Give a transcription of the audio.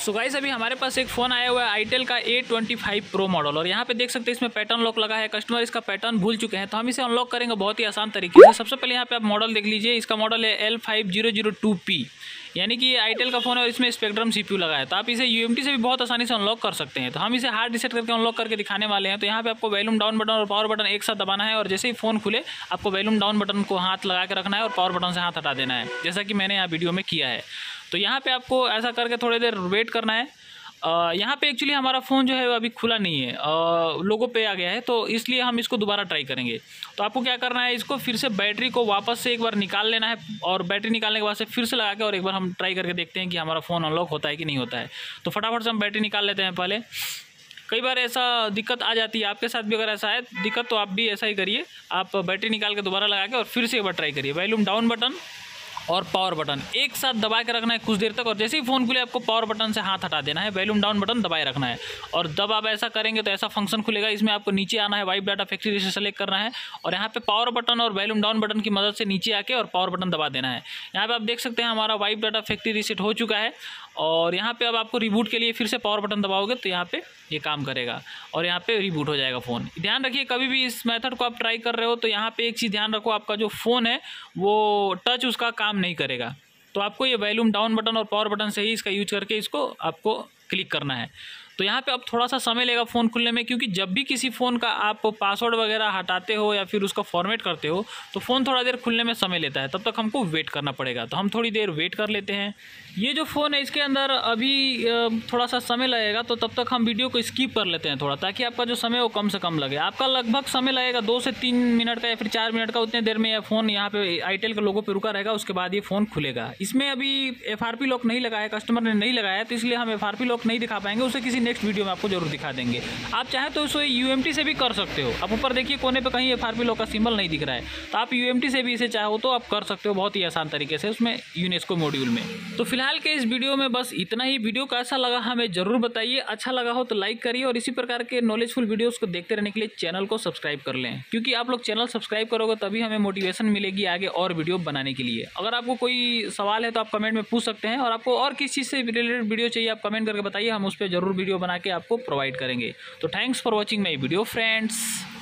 So guys अभी हमारे पास एक फ़ोन आया हुआ है आईटेल का A25 प्रो मॉडल, और यहाँ पे देख सकते हैं इसमें पैटर्न लॉक लगा है। कस्टमर इसका पैटर्न भूल चुके हैं, तो हम इसे अनलॉक करेंगे बहुत ही आसान तरीके से। सबसे पहले यहाँ पे आप मॉडल देख लीजिए, इसका मॉडल है L5002P, यानी कि ये आईटेल का फ़ोन है और इसमें स्पेक्ट्रम CPU लगा है। तो आप इसे UMT से भी बहुत आसानी से अनलॉक कर सकते हैं। तो हम इसे हार्ड रीसेट करके अनलॉक करके दिखाने वाले हैं। तो यहाँ पे आपको वॉल्यूम डाउन बटन और पावर बटन एक साथ दबाना है, और जैसे ही फ़ोन खुले आपको वॉल्यूम डाउन बटन को हाथ लगा के रखना है और पावर बटन से हाथ हटा देना है, जैसा कि मैंने यहाँ वीडियो में किया है। तो यहाँ पे आपको ऐसा करके थोड़ी देर वेट करना है। यहाँ पे एक्चुअली हमारा फ़ोन जो है अभी खुला नहीं है, लोगो पे आ गया है, तो इसलिए हम इसको दोबारा ट्राई करेंगे। तो आपको क्या करना है, इसको फिर से बैटरी को वापस से एक बार निकाल लेना है, और बैटरी निकालने के बाद से फिर से लगा के और एक बार हम ट्राई करके देखते हैं कि हमारा फ़ोन अनलॉक होता है कि नहीं होता है। तो फटाफट से हम बैटरी निकाल लेते हैं पहले। कई बार ऐसा दिक्कत आ जाती है, आपके साथ भी अगर ऐसा है दिक्कत तो आप भी ऐसा ही करिए, आप बैटरी निकाल के दोबारा लगा के और फिर से एक बार ट्राई करिए। वॉल्यूम डाउन बटन और पावर बटन एक साथ दबा के रखना है कुछ देर तक, और जैसे ही फ़ोन खुले आपको पावर बटन से हाथ हटा देना है, वॉल्यूम डाउन बटन दबाए रखना है। और जब आप ऐसा करेंगे तो ऐसा फंक्शन खुलेगा, इसमें आपको नीचे आना है, वाइप डाटा फैक्ट्री से सेलेक्ट करना है, और यहाँ पे पावर बटन और वॉल्यूम डाउन बटन की मदद से नीचे आके और पावर बटन दबा देना है। यहाँ पे आप देख सकते हैं हमारा वाइप डाटा फैक्ट्री रीसेट हो चुका है, और यहाँ पे अब आपको रिबूट के लिए फिर से पावर बटन दबाओगे तो यहाँ पे ये काम करेगा और यहाँ पे रिबूट हो जाएगा फ़ोन। ध्यान रखिए कभी भी इस मेथड को आप ट्राई कर रहे हो तो यहाँ पे एक चीज़ ध्यान रखो, आपका जो फ़ोन है वो टच उसका काम नहीं करेगा। तो आपको ये वॉल्यूम डाउन बटन और पावर बटन से ही इसका यूज करके इसको आपको क्लिक करना है। तो यहाँ पे अब थोड़ा सा समय लेगा फ़ोन खुलने में, क्योंकि जब भी किसी फ़ोन का आप पासवर्ड वगैरह हटाते हो या फिर उसका फॉर्मेट करते हो तो फ़ोन थोड़ा देर खुलने में समय लेता है, तब तक हमको वेट करना पड़ेगा। तो हम थोड़ी देर वेट कर लेते हैं। ये जो फ़ोन है इसके अंदर अभी थोड़ा सा समय लगेगा, तो तब तक हम वीडियो को स्किप कर लेते हैं थोड़ा, ताकि आपका जो समय है वो कम से कम लगे। आपका लगभग समय लगेगा 2 से 3 मिनट का या फिर 4 मिनट का। उतने देर में यह फ़ोन यहाँ पे आईटेल के लोगो पे रुका रहेगा, उसके बाद ये फ़ोन खुलेगा। इसमें अभी FRP लॉक नहीं लगा है, कस्टमर ने नहीं लगाया है, तो इसलिए हम FRP लॉक नहीं दिखा पाएंगे, उसे किसी नेक्स्ट वीडियो में आपको जरूर दिखा देंगे। आप चाहें तो उसे UMT से भी कर सकते हो। आप ऊपर देखिए कोने पे कहीं FRP लॉक का सिंबल नहीं दिख रहा है, तो आप UMT से भी इसे चाहो तो आप कर सकते हो बहुत ही आसान तरीके से उसमें यूनेस्को मॉड्यूल में। तो फिलहाल के इस वीडियो में बस इतना ही। वीडियो कैसा लगा हमें जरूर बताइए, अच्छा लगा हो तो लाइक करिए, और इसी प्रकार के नॉलेजफुल वीडियोस को देखते रहने के लिए चैनल को सब्सक्राइब कर लें, क्योंकि आप लोग चैनल सब्सक्राइब करोगे तभी हमें मोटिवेशन मिलेगी आगे और वीडियो बनाने के लिए। अगर आपको कोई सवाल है तो आप कमेंट में पूछ सकते हैं, और आपको और किस चीज़ से रिलेटेड वीडियो चाहिए आप कमेंट करके बताइए, हम उस पर जरूर वीडियो बना के आपको प्रोवाइड करेंगे। तो thanks for watching my video friends.